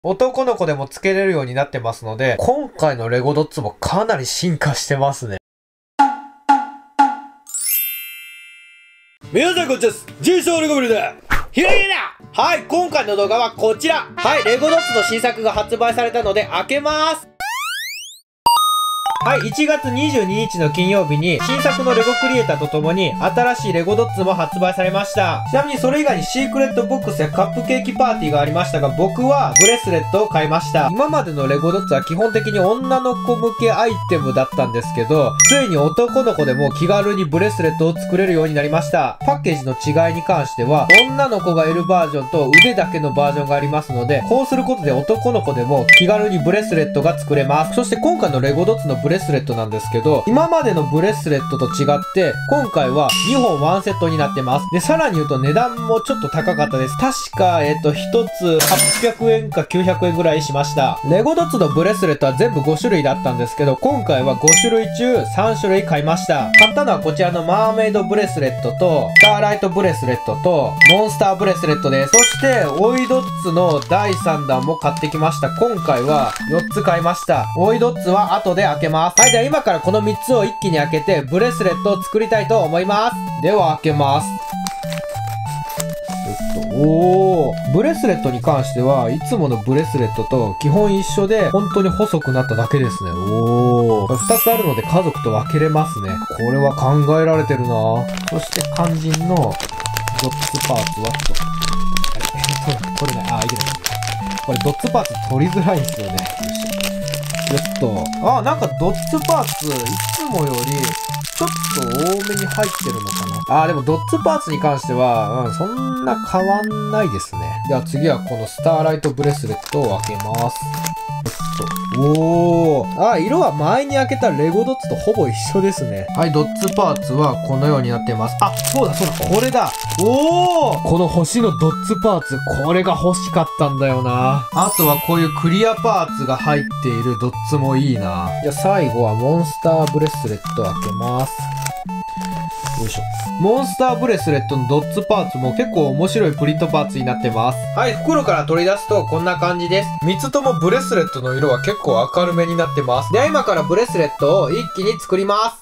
男の子でもつけれるようになってますので、今回のレゴドッツもかなり進化してますね。皆さんこんにちはです。ジェイソンレゴビルでひらげだ。はい、今回の動画はこちら。はい、レゴドッツの新作が発売されたので開けます。はい、1月22日の金曜日に新作のレゴクリエイターとともに新しいレゴドッツも発売されました。ちなみにそれ以外にシークレットボックスやカップケーキパーティーがありましたが、僕はブレスレットを買いました。今までのレゴドッツは基本的に女の子向けアイテムだったんですけど、ついに男の子でも気軽にブレスレットを作れるようになりました。パッケージの違いに関しては、女の子がいるバージョンと腕だけのバージョンがありますので、こうすることで男の子でも気軽にブレスレットが作れます。そして今回のレゴドッツのブレスレットなんですけど、今までのブレスレットと違って、今回は2本ワンセットになってます。で、さらに言うと値段もちょっと高かったです。確か、1つ800円か900円ぐらいしました。レゴドッツのブレスレットは全部5種類だったんですけど、今回は5種類中3種類買いました。買ったのはこちらのマーメイドブレスレットと、スターライトブレスレットと、モンスターブレスレットです。そして、オイドッツの第3弾も買ってきました。今回は4つ買いました。オイドッツは後で開けます。はい、では今からこの3つを一気に開けてブレスレットを作りたいと思います。では開けます。ブレスレットに関してはいつものブレスレットと基本一緒で本当に細くなっただけですね。2つあるので家族と分けれますね。これは考えられてるな。そして肝心のドッツパーツは取れない。いけない。これドッツパーツ取りづらいんですよね。なんかドッツパーツ、いつもより、ちょっと多めに入ってるのかな。でもドッツパーツに関しては、そんな変わんないですね。では次はこのスターライトブレスレットを開けます。色は前に開けたレゴドッツとほぼ一緒ですね。はい、ドッツパーツはこのようになってます。そうだ、これだ。この星のドッツパーツ、これが欲しかったんだよな。あとはこういうクリアパーツが入っているドッツもいいな。じゃあ最後はモンスターブレスレット開けます。よいしょ。モンスターブレスレットのドッツパーツも結構面白いプリントパーツになってます。はい、袋から取り出すとこんな感じです。3つともブレスレットの色は結構明るめになってます。では今からブレスレットを一気に作ります。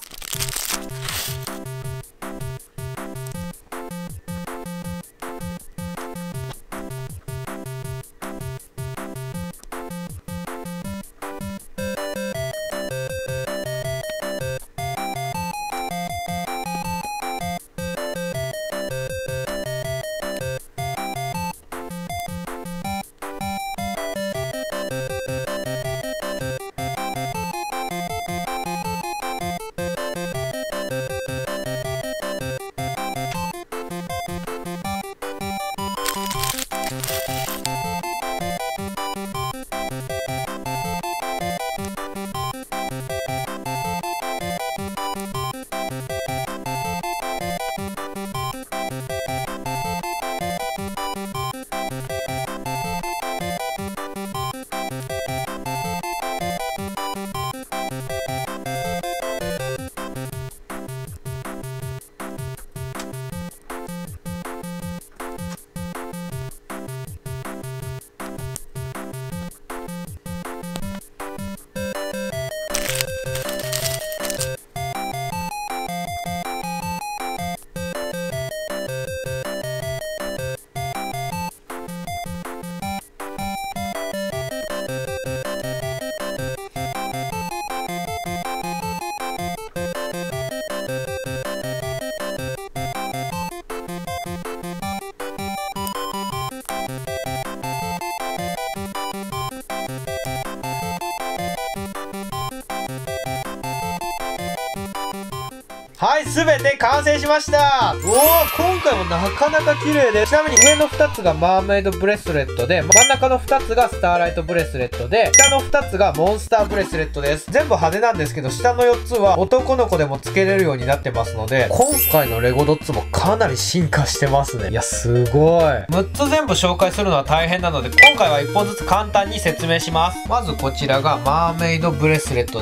はい、すべて完成しました。今回もなかなか綺麗で、ちなみに上の2つがマーメイドブレスレットで、真ん中の2つがスターライトブレスレットで、下の2つがモンスターブレスレットです。全部派手なんですけど、下の4つは男の子でもつけれるようになってますので、今回のレゴドッツもかなり進化してますね。いや、すごい。6つ全部紹介するのは大変なので、今回は1本ずつ簡単に説明します。まずこちらがマーメイドブレスレットです。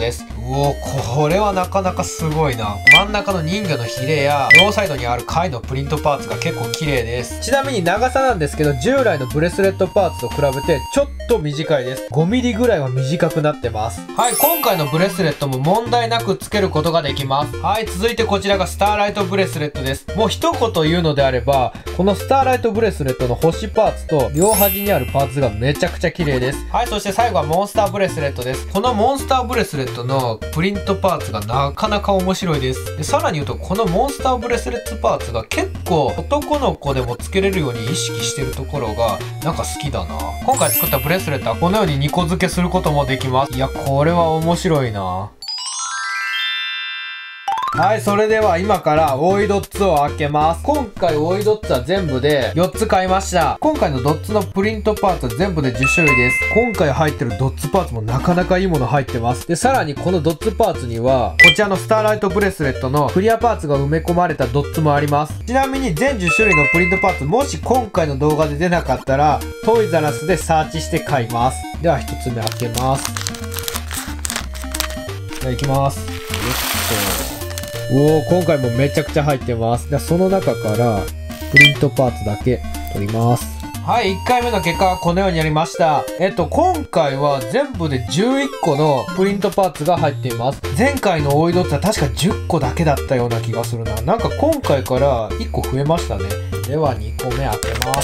おお、これはなかなかすごいな。真ん中の人魚のヒレや両サイドにある貝のプリントパーツが結構綺麗です。ちなみに長さなんですけど、従来のブレスレットパーツと比べてちょっと短いです。5ミリぐらいは短くなってます。はい、今回のブレスレットも問題なくつけることができます。はい、続いてこちらがスターライトブレスレットです。もう一言言うのであれば、このスターライトブレスレットの星パーツと両端にあるパーツがめちゃくちゃ綺麗です。はい、そして最後はモンスターブレスレットです。このモンスターブレスレットのプリントパーツがなかなか面白いです。で、さらに言うとこのモンスターブレスレットパーツが結構男の子でもつけれるように意識してるところがなんか好きだな。今回作ったブレスレットはこのように2個付けすることもできます。いや、これは面白いな。はい、それでは今から追いドッツを開けます。今回追いドッツは全部で4つ買いました。今回のドッツのプリントパーツは全部で10種類です。今回入ってるドッツパーツもなかなかいいもの入ってます。で、さらにこのドッツパーツには、こちらのスターライトブレスレットのクリアパーツが埋め込まれたドッツもあります。ちなみに全10種類のプリントパーツ、もし今回の動画で出なかったら、トイザらスでサーチして買います。では1つ目開けます。じゃあ行きます。よっと。おお、今回もめちゃくちゃ入ってます。ではその中からプリントパーツだけ取ります。はい、1回目の結果はこのようになりました。今回は全部で11個のプリントパーツが入っています。前回の追いドッツは確か10個だけだったような気がするな。なんか今回から1個増えましたね。では2個目開けます。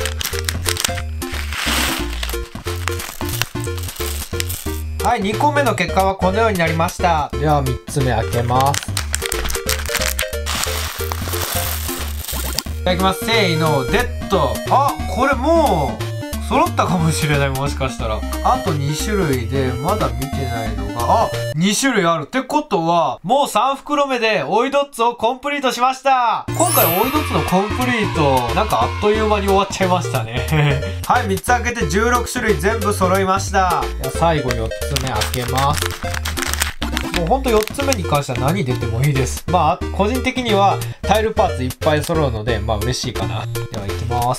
はい、2個目の結果はこのようになりました。では3つ目開けます。いただきます。せーの、デッド。あ、これもう揃ったかもしれない。もしかしたらあと2種類でまだ見てないのが、2種類あるってことはもう3袋目で追いドッツをコンプリートしました。今回追いドッツのコンプリートなんかあっという間に終わっちゃいましたねはい、3つ開けて16種類全部揃いました。最後4つ目開けます。もうほんと4つ目に関しては何出てもいいです。まあ個人的にはタイルパーツいっぱい揃うのでまあ嬉しいかな。では行きます。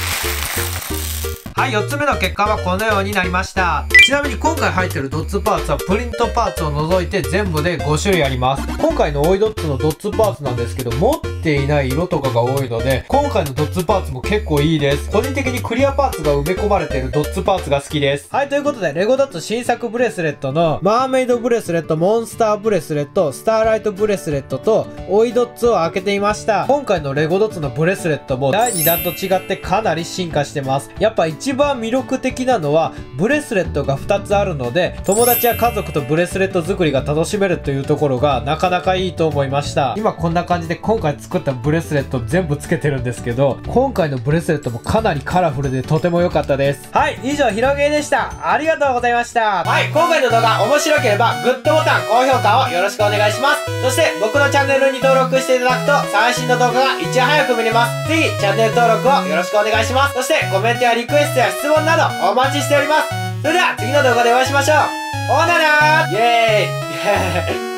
はい、4つ目の結果はこのようになりました。ちなみに今回入ってるドッツパーツはプリントパーツを除いて全部で5種類あります。今回の追いドッツのドッツパーツなんですけど、持っていない色とかが多いので、今回のドッツパーツも結構いいです。個人的にクリアパーツが埋め込まれているドッツパーツが好きです。はい、ということでレゴドッツ新作ブレスレットのマーメイドブレスレット、モンスターブレスレット、スターライトブレスレットと追いドッツを開けてみました。今回のレゴドッツのブレスレットも第2弾と違ってかなり進化してます。やっぱ一番魅力的なのはブレスレットが2つあるので、友達や家族とブレスレット作りが楽しめるというところがなかなかいいと思いました。今こんな感じで今回作ったブレスレット全部つけてるんですけど、今回のブレスレットもかなりカラフルでとても良かったです。はい、以上ひろげーでした。ありがとうございました。はい、今回の動画面白ければグッドボタン、高評価をよろしくお願いします。そして僕のチャンネルに登録していただくと最新の動画がいち早く見れます。ぜひチャンネル登録をよろしくお願いします。そしてコメントやリクエストや質問などお待ちしております。それでは次の動画でお会いしましょう。ほななーイエーイ